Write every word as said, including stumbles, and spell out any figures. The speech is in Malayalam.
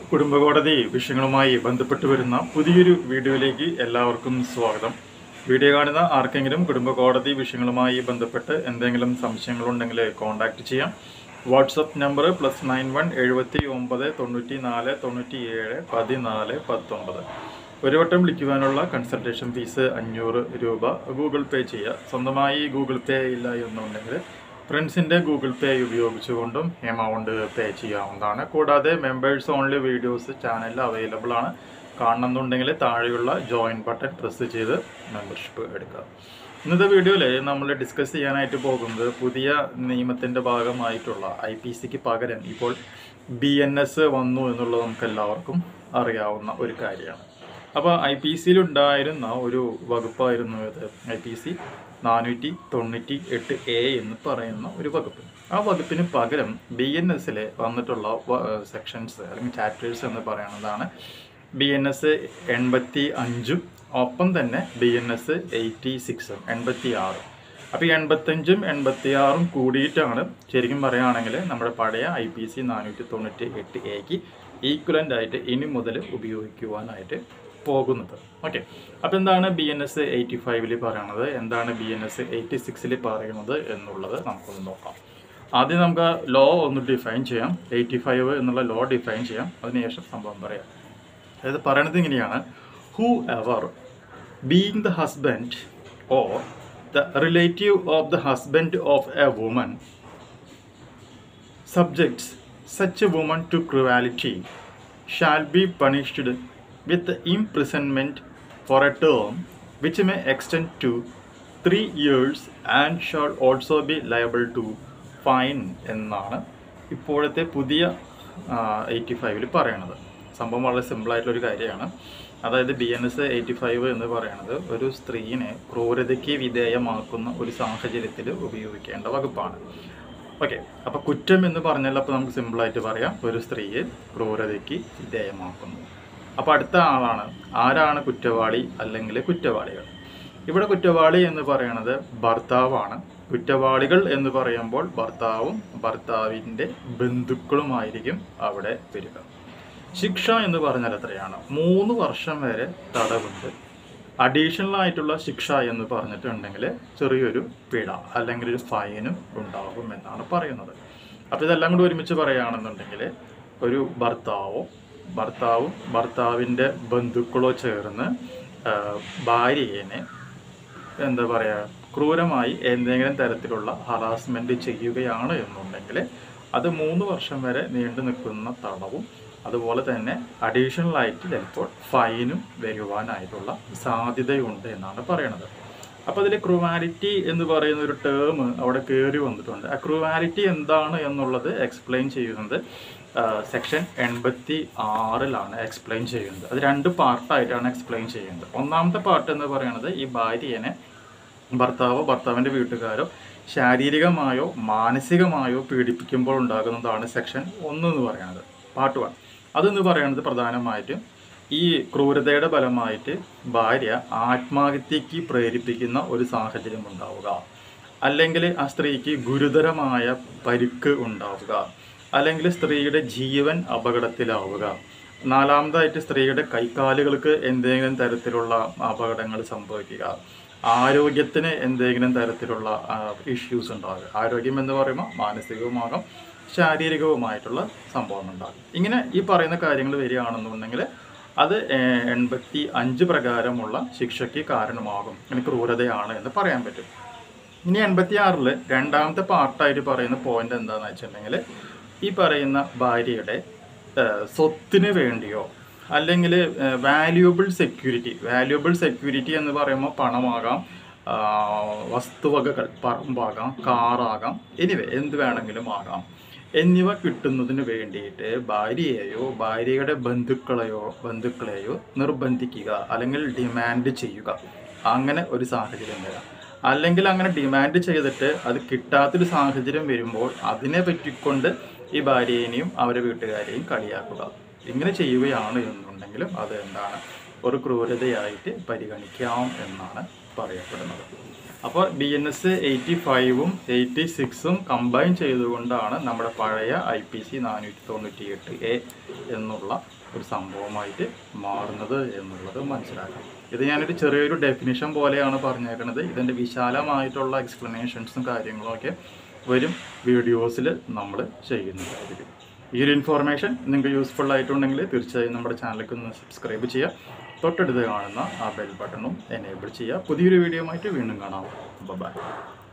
കുടുംബകോടതി വിഷയങ്ങളുമായി ബന്ധപ്പെട്ട് വരുന്ന പുതിയൊരു വീഡിയോയിലേക്ക് എല്ലാവർക്കും സ്വാഗതം. വീഡിയോ കാണുന്ന ആർക്കെങ്കിലും കുടുംബകോടതി വിഷയങ്ങളുമായി ബന്ധപ്പെട്ട് എന്തെങ്കിലും സംശയങ്ങളുണ്ടെങ്കിൽ കോൺടാക്റ്റ് ചെയ്യാം. WhatsApp number plus nine one എഴുപത്തി ഒമ്പത് തൊണ്ണൂറ്റി നാല് തൊണ്ണൂറ്റി ഏഴ് പതിനാല് പത്തൊമ്പത്. ഒരു വട്ടം വിളിക്കുവാനുള്ള കൺസൾട്ടേഷൻ ഫീസ് അഞ്ഞൂറ് രൂപ ഗൂഗിൾ പേ ചെയ്യുക. സ്വന്തമായി ഗൂഗിൾ പേ ഇല്ല എന്നുണ്ടെങ്കിൽ ഫ്രണ്ട്സിൻ്റെ ഗൂഗിൾ പേ ഉപയോഗിച്ചുകൊണ്ടും എമൗണ്ട് പേ ചെയ്യാവുന്നതാണ്. കൂടാതെ മെമ്പേഴ്സ് ഓൺലി വീഡിയോസ് ചാനലിൽ അവൈലബിൾ ആണ്. കാണണമെന്നുണ്ടെങ്കിൽ താഴെയുള്ള ജോയിൻ ബട്ടൺ പ്രസ് ചെയ്ത് മെമ്പർഷിപ്പ് എടുക്കുക. ഇന്നത്തെ വീഡിയോയിൽ നമ്മൾ ഡിസ്കസ് ചെയ്യാനായിട്ട് പോകുന്നത് പുതിയ നിയമത്തിൻ്റെ ഭാഗമായിട്ടുള്ള ഐ പി സിക്ക് പകരം ഇപ്പോൾ ബി എൻ എസ് വന്നു എന്നുള്ളത് നമുക്ക് എല്ലാവർക്കും അറിയാവുന്ന ഒരു കാര്യമാണ്. അപ്പോൾ ഐ പി സിയിലുണ്ടായിരുന്ന ഒരു വകുപ്പായിരുന്നു ഇത് ഐ പി സി നാനൂറ്റി തൊണ്ണൂറ്റി എട്ട് എ എന്ന് പറയുന്ന ഒരു വകുപ്പ്. ആ വകുപ്പിന് പകരം ബി എൻ എസിൽ വന്നിട്ടുള്ള സെക്ഷൻസ് അല്ലെങ്കിൽ ചാപ്റ്റേഴ്സ് എന്ന് പറയുന്നതാണ് ബി എൻ എസ് എൺപത്തി അഞ്ചും ഒപ്പം തന്നെ ബി എൻ എസ് എയ്റ്റി സിക്സും എൺപത്തി ആറും. അപ്പോൾ ഈ എൺപത്തഞ്ചും എൺപത്തി ആറും കൂടിയിട്ടാണ് ശരിക്കും പറയുകയാണെങ്കിൽ നമ്മുടെ പഴയ ഐ പി സി നാനൂറ്റി തൊണ്ണൂറ്റി എട്ട് എക്ക് ഈക്വലൻ്റ് ആയിട്ട് ഇനി മുതൽ ഉപയോഗിക്കുവാനായിട്ട് പോകുന്നത്. ഓക്കെ, അപ്പോൾ എന്താണ് ബി എൻ എസ് എയ്റ്റി ഫൈവിൽ പറയുന്നത്, എന്താണ് ബി എൻ എസ് എയ്റ്റി സിക്സിൽ പറയുന്നത് എന്നുള്ളത് നമുക്കൊന്ന് നോക്കാം. ആദ്യം നമുക്ക് ലോ ഒന്ന് ഡിഫൈൻ ചെയ്യാം. എയ്റ്റി ഫൈവ് എന്നുള്ള ലോ ഡിഫൈൻ ചെയ്യാം, അതിനുശേഷം സംഭവം പറയാം. അതായത് പറയണത് ഇങ്ങനെയാണ്: whoever being the husband or the relative of the husband of a woman subjects such a woman to cruelty shall be punished with imprisonment for a term which may extend to three years and shall also be liable to fine എന്നാണ് ഇപ്പോഴത്തെ പുതിയ എയ്റ്റി ഫൈവിൽ പറയണത്. സംഭവം വളരെ സിമ്പിളായിട്ടുള്ളൊരു കാര്യമാണ്. അതായത് B N S eighty five എന്ന് പറയുന്നത് ഒരു സ്ത്രീയെ ക്രൂരതയ്ക്ക് വിധേയമാക്കുന്ന ഒരു സാഹചര്യത്തിൽ ഉപയോഗിക്കേണ്ട വകുപ്പാണ്. ഓക്കെ, അപ്പോൾ കുറ്റം എന്ന് പറഞ്ഞാൽ അപ്പോൾ നമുക്ക് സിമ്പിളായിട്ട് പറയാം, ഒരു സ്ത്രീയെ ക്രൂരതയ്ക്ക് വിധേയമാക്കുന്നു. അപ്പോൾ അടുത്ത ആളാണ് ആരാണ് കുറ്റവാളി അല്ലെങ്കിൽ കുറ്റവാളികൾ. ഇവിടെ കുറ്റവാളി എന്ന് പറയുന്നത് ഭർത്താവാണ്. കുറ്റവാളികൾ എന്ന് പറയുമ്പോൾ ഭർത്താവും ഭർത്താവിൻ്റെ ബന്ധുക്കളുമായിരിക്കും അവിടെ വരിക. ശിക്ഷ എന്ന് പറഞ്ഞാൽ എത്രയാണ്? മൂന്ന് വർഷം വരെ തടവുണ്ട്. അഡീഷണൽ ആയിട്ടുള്ള ശിക്ഷ എന്ന് പറഞ്ഞിട്ടുണ്ടെങ്കിൽ ചെറിയൊരു പിഴ അല്ലെങ്കിൽ ഒരു ഫൈനും ഉണ്ടാകും എന്നാണ് പറയുന്നത്. അപ്പോൾ ഇതെല്ലാം കൂടി ഒരുമിച്ച് പറയുകയാണെന്നുണ്ടെങ്കിൽ ഒരു ഭർത്താവോ ഭർത്താവും ഭർത്താവിൻ്റെ ബന്ധുക്കളോ ചേർന്ന് ഭാര്യയെ എന്താ പറയുക ക്രൂരമായി എന്തെങ്കിലും തരത്തിലുള്ള ഹറാസ്മെൻറ്റ് ചെയ്യുകയാണ് എന്നുണ്ടെങ്കിൽ അത് മൂന്ന് വർഷം വരെ നീണ്ടു നിൽക്കുന്ന തടവും അതുപോലെ തന്നെ അഡീഷണലായിട്ട് ചിലപ്പോൾ ഫൈനും വരുവാനായിട്ടുള്ള സാധ്യതയുണ്ട് എന്നാണ് പറയണത്. അപ്പോൾ അതിൽ ക്രൂവാലിറ്റി എന്ന് പറയുന്ന ഒരു ടേം അവിടെ കയറി വന്നിട്ടുണ്ട്. ആ ക്രൂവാലിറ്റി എന്താണ് എന്നുള്ളത് എക്സ്പ്ലെയിൻ ചെയ്യുന്നത് സെക്ഷൻ എൺപത്തി ആറിലാണ് എക്സ്പ്ലെയിൻ ചെയ്യുന്നത്. അത് രണ്ട് പാർട്ടായിട്ടാണ് എക്സ്പ്ലെയിൻ ചെയ്യുന്നത്. ഒന്നാമത്തെ പാർട്ട് എന്ന് പറയുന്നത് ഈ ഭാര്യനെ ഭർത്താവോ ഭർത്താവിൻ്റെ വീട്ടുകാരോ ശാരീരികമായോ മാനസികമായോ പീഡിപ്പിക്കുമ്പോൾ ഉണ്ടാകുന്നതാണ് സെക്ഷൻ ഒന്ന് എന്ന് പറയുന്നത്, പാർട്ട് വൺ. അതെന്ന് പറയുന്നത് പ്രധാനമായിട്ടും ഈ ക്രൂരതയുടെ ഫലമായിട്ട് ഭാര്യ ആത്മഹത്യക്ക് പ്രേരിപ്പിക്കുന്ന ഒരു സാഹചര്യം ഉണ്ടാവുക, അല്ലെങ്കിൽ ആ സ്ത്രീക്ക് ഗുരുതരമായ പരിക്ക് ഉണ്ടാവുക, അല്ലെങ്കിൽ സ്ത്രീയുടെ ജീവൻ അപകടത്തിലാവുക, നാലാമതായിട്ട് സ്ത്രീയുടെ കൈക്കാലുകൾക്ക് എന്തെങ്കിലും തരത്തിലുള്ള അപകടങ്ങൾ സംഭവിക്കുക, ആരോഗ്യത്തിന് എന്തെങ്കിലും തരത്തിലുള്ള ഇഷ്യൂസ് ഉണ്ടാകുക. ആരോഗ്യം എന്ന് പറയുമ്പോൾ മാനസികവുമാകാം ശാരീരികവുമായിട്ടുള്ള സംഭവം ഉണ്ടാകും. ഇങ്ങനെ ഈ പറയുന്ന കാര്യങ്ങൾ വരികയാണെന്നുണ്ടെങ്കിൽ അത് എൺപത്തി അഞ്ച് പ്രകാരമുള്ള ശിക്ഷയ്ക്ക് കാരണമാകും. അങ്ങനെ ക്രൂരതയാണ് എന്ന് പറയാൻ പറ്റും. ഇനി എൺപത്തി ആറിൽ രണ്ടാമത്തെ പാർട്ടായിട്ട് പറയുന്ന പോയിന്റ് എന്താണെന്ന് വെച്ചിട്ടുണ്ടെങ്കിൽ ഈ പറയുന്ന ഭാര്യയുടെ സ്വത്തിന് വേണ്ടിയോ അല്ലെങ്കിൽ വാല്യുബിൾ സെക്യൂരിറ്റി വാല്യുബിൾ സെക്യൂരിറ്റി എന്ന് പറയുമ്പോൾ പണമാകാം, വസ്തുവകകൾ, പറമ്പാകാം, കാറാകാം, എനിവേ എന്ത് വേണമെങ്കിലും ആകാം, എന്നിവ കിട്ടുന്നതിന് വേണ്ടിയിട്ട് ഭാര്യയെയോ ഭാര്യയുടെ ബന്ധുക്കളെയോ ബന്ധുക്കളെയോ നിർബന്ധിക്കുക അല്ലെങ്കിൽ ഡിമാൻഡ് ചെയ്യുക, അങ്ങനെ ഒരു സാഹചര്യം വരാം. അല്ലെങ്കിൽ അങ്ങനെ ഡിമാൻഡ് ചെയ്തിട്ട് അത് കിട്ടാത്തൊരു സാഹചര്യം വരുമ്പോൾ അതിനെ പറ്റിക്കൊണ്ട് ഈ ഭാര്യയെയും അവരുടെ വീട്ടുകാരെയും കളിയാക്കുക. ഇങ്ങനെ ചെയ്യുകയാണ് എന്നുണ്ടെങ്കിലും അത് എന്താണ് ഒരു ക്രൂരതയായിട്ട് പരിഗണിക്കാം എന്നാണ് പറയപ്പെടുന്നത്. അപ്പോൾ ഡി എൻ എസ് എയ്റ്റി ഫൈവും എയ്റ്റി സിക്സും കമ്പൈൻ ചെയ്തുകൊണ്ടാണ് നമ്മുടെ പഴയ ഐ പി സി നാനൂറ്റി തൊണ്ണൂറ്റി എട്ട് എ എന്നുള്ള ഒരു സംഭവമായിട്ട് മാറുന്നത് എന്നുള്ളത് മനസ്സിലാക്കാം. ഇത് ഞാനൊരു ചെറിയൊരു ഡെഫിനിഷൻ പോലെയാണ് പറഞ്ഞേക്കുന്നത്. ഇതിൻ്റെ വിശാലമായിട്ടുള്ള എക്സ്പ്ലനേഷൻസും കാര്യങ്ങളും ഒക്കെ വരും വീഡിയോസിൽ നമ്മൾ ചെയ്യുന്നതായിരിക്കും. ഈ ഒരു ഇൻഫോർമേഷൻ നിങ്ങൾക്ക് യൂസ്ഫുൾ ആയിട്ടുണ്ടെങ്കിൽ തീർച്ചയായും നമ്മുടെ ചാനലിലേക്ക് ഒന്ന് സബ്സ്ക്രൈബ് ചെയ്യുക. തൊട്ടടുത്ത് കാണുന്ന ആ ബെൽ ബട്ടണും എനേബിൾ ചെയ്യുക. പുതിയൊരു വീഡിയോ ആയിട്ട് വീണ്ടും കാണാം. ബൈ.